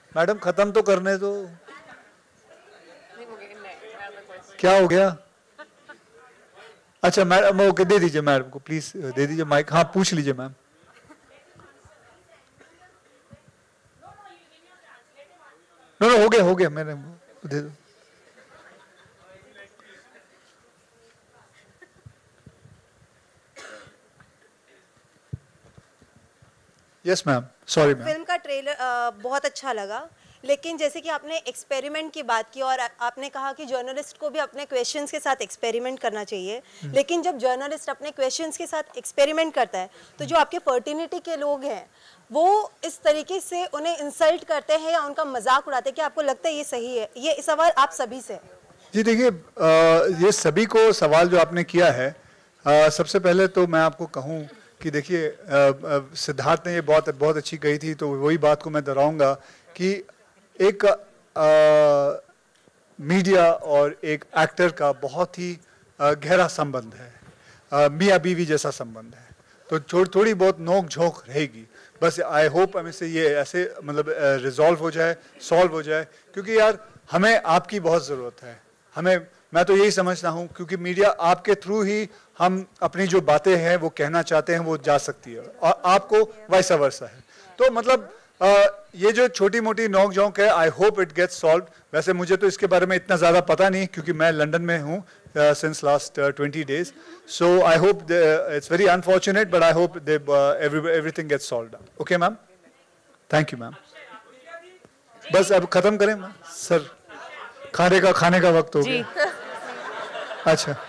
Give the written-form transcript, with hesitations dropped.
Madam खत्म तो करने दो। क्या हो गया? अच्छा मैडम, ओके दे दीजिए मैडम को, प्लीज दे दीजिए माइक। हाँ पूछ लीजिए मैम। नो हो गया मैंने दे दो। Yes ma'am, sorry ma'am. Film का ट्रेलर बहुत अच्छा लगा, लेकिन जैसे कि आपने एक्सपेरिमेंट की बात की और आपने कहा कि जर्नलिस्ट को भी अपने क्वेश्चंस के साथ एक्सपेरिमेंट करना चाहिए, लेकिन जब जर्नलिस्ट अपने क्वेश्चंस के साथ एक्सपेरिमेंट करता है तो जो आपके फर्टिनिटी के लोग हैं वो इस तरीके से उन्हें इंसल्ट करते हैं या उनका मजाक उड़ाते हैं कि आपको लगता है ये सही है? ये सवाल आप सभी से। जी देखिए, ये सभी को सवाल जो आपने किया है, सबसे पहले तो मैं आपको कहूँ कि देखिए, सिद्धार्थ ने ये बहुत बहुत अच्छी कही थी, तो वही बात को मैं दोहराऊंगा कि एक मीडिया और एक एक्टर का बहुत ही गहरा संबंध है, मियाँ बीवी जैसा संबंध है। तो थोड़ी बहुत नोक झोंक रहेगी, बस आई होप हमें से ये ऐसे मतलब रिजॉल्व हो जाए, सॉल्व हो जाए, क्योंकि यार हमें आपकी बहुत ज़रूरत है। हमें, मैं तो यही समझता हूँ, क्योंकि मीडिया आपके थ्रू ही हम अपनी जो बातें हैं वो कहना चाहते हैं वो जा सकती है, और आपको वैसा वर्सा है। तो मतलब ये जो छोटी मोटी नोक झोंक है, I hope it gets solve. वैसे मुझे तो इसके बारे में इतना ज़्यादा पता नहीं, क्योंकि मैं लंदन में हूँ since last 20 days, so I hope it's very unfortunate, but I hope everything gets solved out. Okay ma'am, thank you ma'am. बस अब खत्म करें मैम? सर खाने का वक्त हो गया। अच्छा।